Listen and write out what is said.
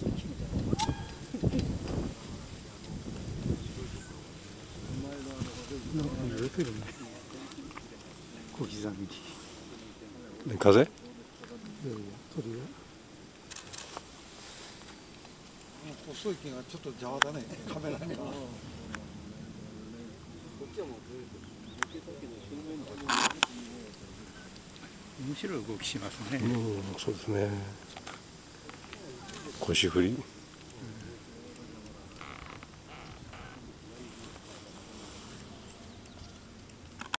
揺れてるね。小刻みに。 風？ 鳥が。 細い木がちょっと邪魔だね、カメラには。 面白い動きしますね。 そうですね。腰振り。